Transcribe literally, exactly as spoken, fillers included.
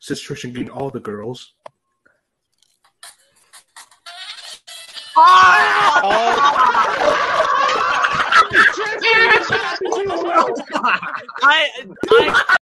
since Tristan getting all the girls. I, I